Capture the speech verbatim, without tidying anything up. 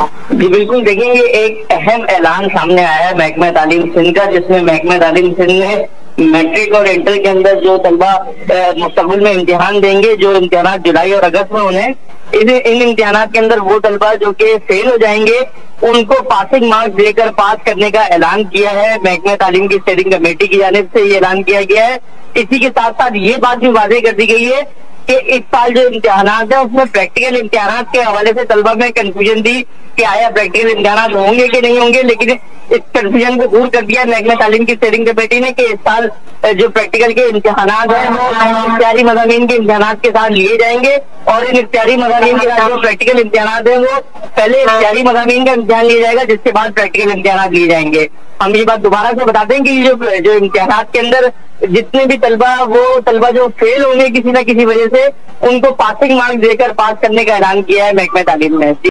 जी बिल्कुल, देखेंगे एक अहम ऐलान सामने आया है महकमा तालीम सिंध का, जिसमें महकमा तालीम सिंध ने मैट्रिक और इंटर के अंदर जो तलबा मुस्तकबिल में इम्तिहान देंगे, जो इम्तिहान जुलाई और अगस्त में उन्हें इन इन इम्तिहान के अंदर वो तलबा जो कि फेल हो जाएंगे उनको पासिंग मार्क्स देकर पास करने का ऐलान किया है। महकमा तालीम की स्टेयरिंग कमेटी की जानिब से ये ऐलान किया गया है। इसी के साथ साथ ये बात भी वाज़ेह कर दी गई है कि इस साल जो इम्तिहान है उसमें प्रैक्टिकल इम्तिहान के हवाले से तलबा में कंफ्यूजन थी कि आया प्रैक्टिकल इम्तिहान होंगे कि नहीं होंगे, लेकिन इस कंफ्यूजन को दूर कर दिया महकमा तालीम की स्टेयरिंग कमेटी ने कि इस साल जो प्रैक्टिकल के इम्तिहान है वो इख्तियारी मज़ामीन के इम्तिहान के साथ लिए जाएंगे और इन इख्तियारी मज़ामीन के साथ जो प्रैक्टिकल इम्तिहान है वो पहले इख्तियारी मज़ामीन का इम्तिहान लिया जाएगा, जिसके बाद प्रैक्टिकल इम्तिहान लिए जाएंगे। हम ये बात दोबारा से बता दें कि जो जो इम्तिहान के अंदर जितने भी तलबा वो तलबा जो फेल होंगे किसी न किसी वजह से, उनको पासिंग मार्क्स देकर पास करने का ऐलान किया है महकमा तालीम ने।